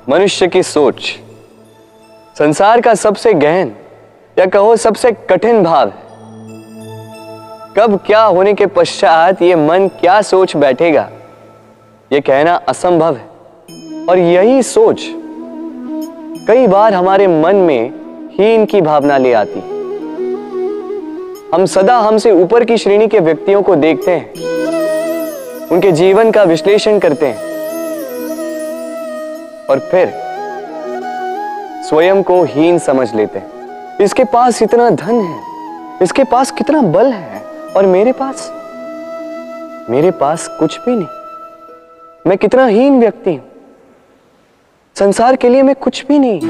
मनुष्य की सोच संसार का सबसे गहन या कहो सबसे कठिन भाव है। कब क्या होने के पश्चात ये मन क्या सोच बैठेगा, ये कहना असंभव है। और यही सोच कई बार हमारे मन में हीन की भावना ले आती। हम सदा हमसे ऊपर की श्रेणी के व्यक्तियों को देखते हैं, उनके जीवन का विश्लेषण करते हैं और फिर स्वयं को हीन समझ लेते हैं। इसके पास इतना धन है, इसके पास कितना बल है, और मेरे पास कुछ भी नहीं। मैं कितना हीन व्यक्ति हूं, संसार के लिए मैं कुछ भी नहीं।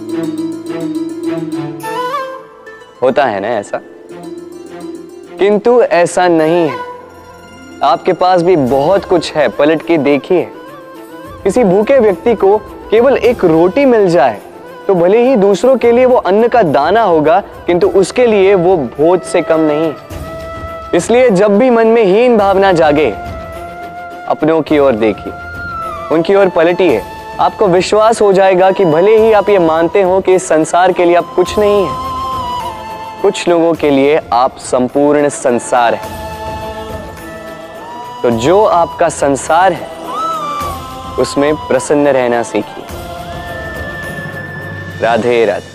होता है ना ऐसा? किंतु ऐसा नहीं है। आपके पास भी बहुत कुछ है, पलट के देखिए। किसी भूखे व्यक्ति को केवल एक रोटी मिल जाए तो भले ही दूसरों के लिए वो अन्न का दाना होगा, किंतु उसके लिए वो भोज से कम नहीं। इसलिए जब भी मन में हीन भावना जागे, अपनों की ओर देखिए, उनकी ओर पलटिए। आपको विश्वास हो जाएगा कि भले ही आप ये मानते हो कि इस संसार के लिए आप कुछ नहीं है, कुछ लोगों के लिए आप संपूर्ण संसार है। तो जो आपका संसार है उसमें प्रसन्न रहना सीखिए। राधे राधे।